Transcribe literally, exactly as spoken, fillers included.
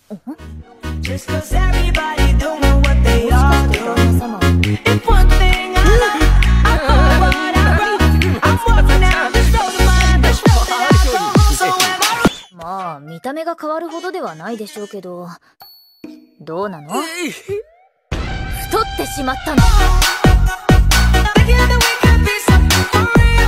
Just 'cause everybody doing what they all do. If one thing I love, I know what I wrote. I'm walking out the road of mine, the road that I go home. So am I. まあ見た目が変わるほどではないでしょうけど、どうなの？太ってしまったの。 Together we can be so free.